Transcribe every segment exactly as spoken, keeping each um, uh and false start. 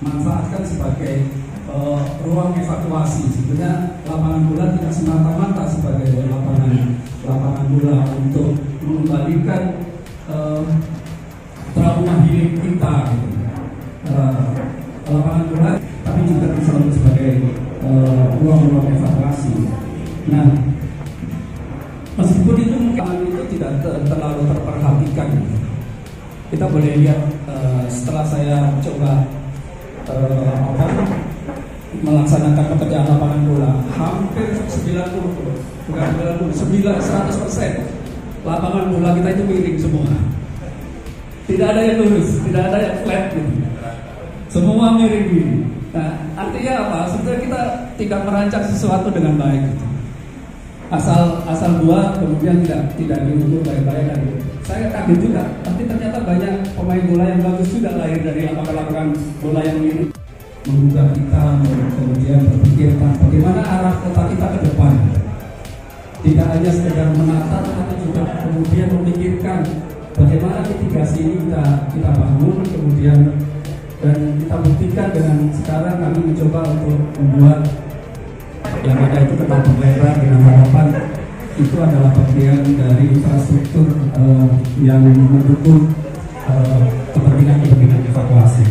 manfaatkan sebagai uh, ruang evakuasi. Sebenarnya lapangan bola tidak semata-mata sebagai lapangan lapangan bola untuk mengembalikan uh, trauma healing kita. Gitu. Uh, lapangan bola, tapi juga bisa sebagai ruang-ruang uh, evakuasi. Nah, meskipun itu mungkin itu tidak ter terlalu terperhatikan, kita boleh lihat uh, setelah saya coba uh, apa, melaksanakan pekerjaan lapangan bola, hampir sembilan puluh, bukan sembilan puluh, sembilan seratus persen lapangan bola kita itu miring semua. Tidak ada yang lurus, tidak ada yang flat gitu. Semua miring gini. Nah, artinya apa? Sebenarnya kita tidak merancang sesuatu dengan baik gitu. Asal asal buat kemudian tidak tidak diukur baik-baik. Saya kaget juga, tapi ternyata banyak pemain bola yang bagus juga lahir dari lapangan-lapangan bola yang ini. Mengubah kita, kemudian berpikirkan bagaimana arah kota kita ke depan. Tidak hanya sekedar menata, tapi juga kemudian memikirkan bagaimana mitigasi ini kita kita bangun, kemudian dan kita buktikan dengan sekarang kami mencoba untuk membuat yang ada itu tetap lebar dengan harapan itu adalah bagian dari infrastruktur uh, yang mendukung kepentingan-kepentingan uh, evakuasi.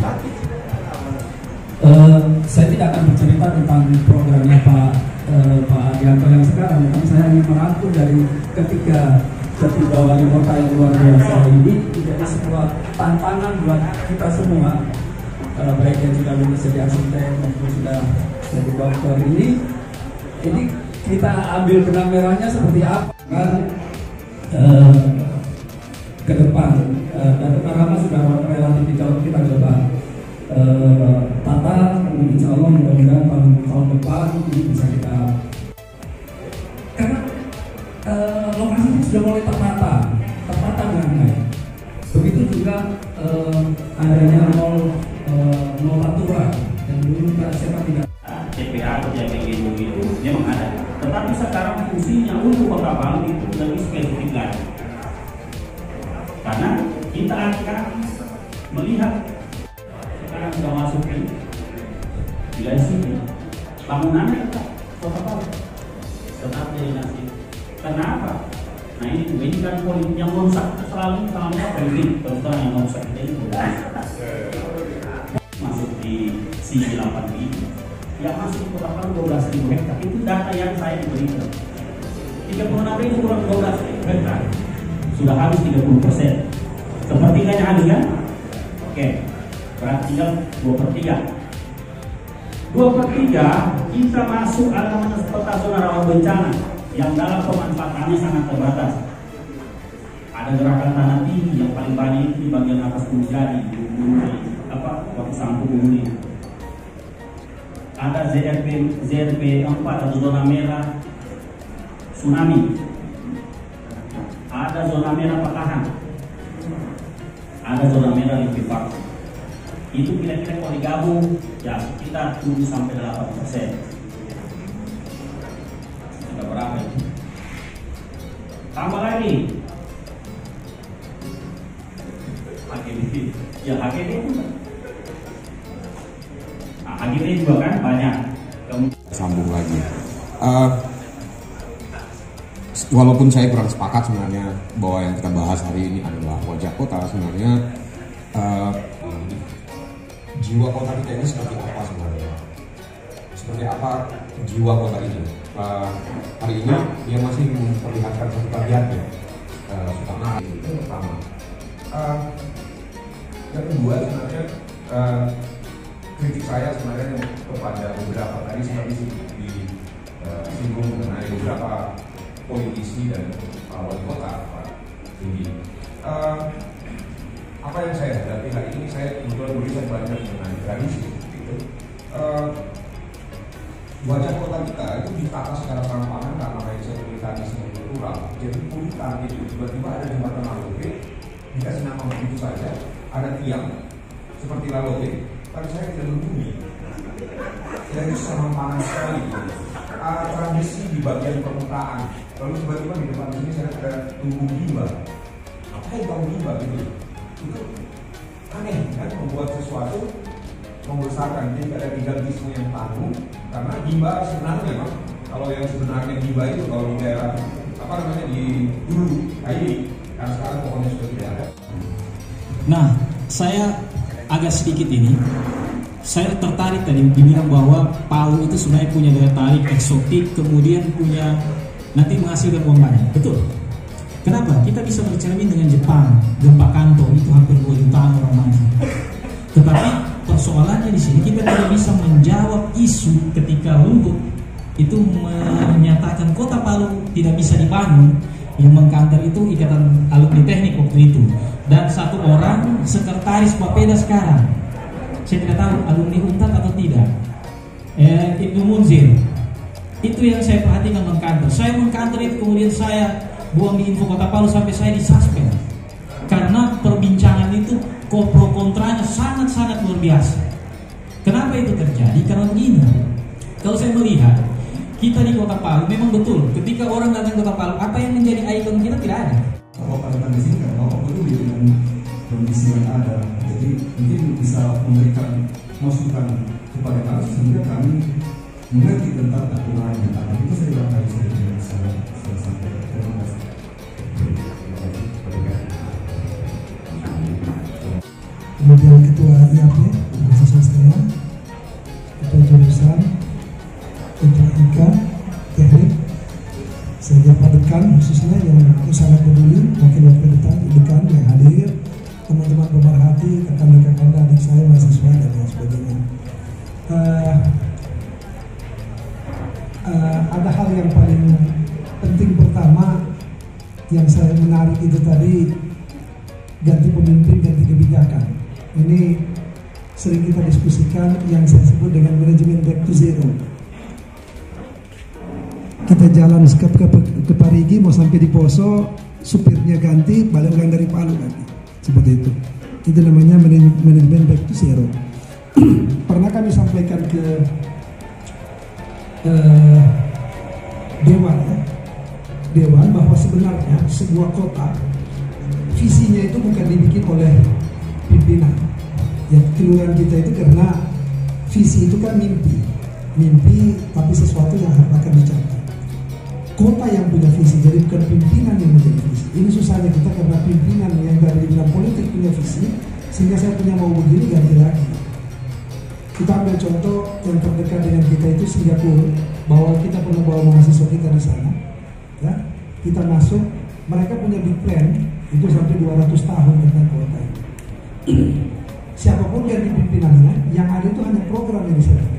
Uh, saya tidak akan bercerita tentang programnya Pak uh, Pak Adianto yang sekarang, tapi saya ingin merangkum dari ketiga ketiga wali kota yang luar biasa ini menjadi sebuah tantangan buat kita semua, uh, baik yang sudah lulus jadi arsitek maupun sudah jadi dokter ini. Ini kita ambil benang merahnya seperti apa kan uh, ke depan, uh, dan pertama sudah relatif kita, kita coba uh, tata, insya Allah mudah-mudahan tahun, tahun depan ini bisa kita, karena uh, lokasinya sudah mulai tertata tertata dengan baik. Begitu juga uh, adanya mall uh, mall Natura yang dulu siapa tidak C P A atau J P G itu memang ada, tetapi sekarang fungsinya untuk Kota Bali itu lebih spesifik lagi, karena kita akan melihat sekarang sudah masuk ke wilayah sini bangunannya Kota Bali tetap jadi nasi. Kenapa? Nah ini juga ini kan politik yang merusak selalu sama politik, terutama yang merusak ini masuk di sisi delapan ini. Yang masih kurang dua belas ribu hektar, itu data yang saya diberikan. tiga puluh enam ribu kurang dua belas ribu hektar, sudah habis tiga puluh persen. Sepertiganya habis kan? Oke, berarti tinggal dua per tiga. dua per tiga kita masuk ada peta zona rawan bencana yang dalam pemanfaatannya sangat terbatas. Ada gerakan tanah tinggi yang paling banyak di bagian atas Gunung Jadi, apa waktu Sampu Gunung ini. Ada Z R P Z R P empat atau zona merah tsunami, ada zona merah patahan, ada zona merah likuifaksi. Itu kira-kira kalau digabung ya sekitar tujuh sampai delapan persen. Sudah berapa itu? Tambah lagi H G B, ya H G B itu H G B juga kan banyak. Sambung lagi. Uh, walaupun saya kurang sepakat sebenarnya bahwa yang kita bahas hari ini adalah wajah kota, sebenarnya uh, jiwa kota kita ini seperti apa sebenarnya? Seperti apa jiwa kota ini? Uh, hari ini dia masih memperlihatkan satu bagiannya. Uh, Sultan itu pertama. Uh, yang kedua sebenarnya. Uh, kritik saya sebenarnya kepada beberapa tadi seperti disinggung uh, mengenai beberapa politisi dan uh, wali kota Pak Tinggi. Uh, apa yang saya hadapi hari ini, saya kebetulan tulisan banyak mengenai tradisi. Gitu. Uh, wajah kota kita itu ditata secara serampangan karena kayak saya tulis tadi sebagai rural. Jadi puluhan itu tiba-tiba ada jembatan Lalote dikasih nama begitu saja, ada tiang seperti Lalote. Tapi saya tidak berbunyi, dan itu sangat panas sekali. Uh, tradisi di bagian permukaan, lalu tiba-tiba di depan sini saya ada tumbuh limba. Apa yang tahu limba gitu? Itu aneh kan, membuat sesuatu membesarkan, jadi ada gigantisme yang tanggung. Karena Gimba sebenarnya memang kalau yang sebenarnya Gimba itu kalau di daerah apa namanya di dulu kayak karena sekarang pokoknya sudah tidak ada. Nah, saya agak sedikit ini, saya tertarik tadi dibilang bahwa Palu itu sebenarnya punya daya tarik eksotik, kemudian punya nanti menghasilkan uang banyak. Betul. Kenapa? Kita bisa bercermin dengan Jepang, gempa Kanto itu hampir dua jutaan orang mati. Tetapi persoalannya di sini kita tidak bisa menjawab isu ketika Luhut itu menyatakan kota Palu tidak bisa dibangun. Yang mengkantor itu Ikatan Alumni Teknik waktu itu, dan satu orang sekretaris Bapeda sekarang. Saya tidak tahu alumni Unpad atau tidak. Eh, Ibnu Munzir. Itu yang saya perhatikan mengkantor. Saya mengkantor itu kemudian saya buang di Info Kota Palu sampai saya disuspend. Karena perbincangan itu pro kontranya sangat-sangat luar biasa. Kenapa itu terjadi? Karena begini. Kalau saya melihat kita di Kota Palu memang betul. Ketika orang datang ke Kota Palu, apa yang menjadi ikon kita tidak ada. Kalau pada di sini kan Bapak peduli dengan kondisi yang ada, jadi mungkin bisa memberikan masukan kepada kami sehingga kami mengerti tentang aturan yang ada. Itu saya kira saya bisa bisa sampaikan. Terima kasih. Kemudian Ketua I A P, Profesor saya, Ketua Jurusan, Ketua I K Teknik, saya Pak Dekan khususnya yang sangat peduli, wakil-wakil dekan yang hadir, teman-teman pemerhati, rekan-rekan adik saya, mahasiswa dan lain sebagainya. Uh, uh, ada hal yang paling penting pertama yang saya menarik itu tadi, ganti pemimpin, ganti kebijakan. Ini sering kita diskusikan yang saya sebut dengan manajemen back to zero. Kita jalan ke, ke, ke Parigi mau sampai di Poso, supirnya ganti, balik orang dari Palu lagi. Seperti itu. Itu namanya manajemen back to zero. Pernah kami sampaikan ke uh, Dewan ya. Dewan bahwa sebenarnya sebuah kota visinya itu bukan dibikin oleh pimpinan. Yang kelurahan kita itu karena visi itu kan mimpi, mimpi tapi sesuatu yang akan dicapai. Kota yang punya visi, jadi bukan pimpinan yang menjadi visi. Ini susahnya kita karena pimpinan yang dari bidang politik punya visi, sehingga saya punya mau begini ganti lagi. Kita ambil contoh yang terdekat dengan kita itu Singapura, bahwa kita pernah bawa mahasiswa kita di sana, ya kita masuk, mereka punya big plan itu sampai dua ratus tahun tentang kota. Siapapun yang di pimpinannya, yang ada itu hanya program yang bisa